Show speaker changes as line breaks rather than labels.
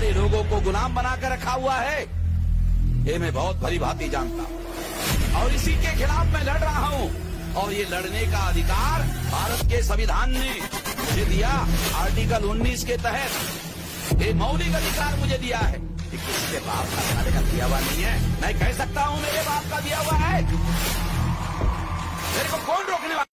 हमारे लोगों को गुलाम बनाकर रखा हुआ है, ये मैं बहुत भली भांति जानता हूं और इसी के खिलाफ मैं लड़ रहा हूं। और ये लड़ने का अधिकार भारत के संविधान ने मुझे दिया। आर्टिकल 19 के तहत ये मौलिक अधिकार मुझे दिया है कि किसी के बाप का खाने का दिया हुआ नहीं है। मैं कह सकता हूं मेरे बाप का दिया हुआ है, मेरे को कौन रोकने वाला।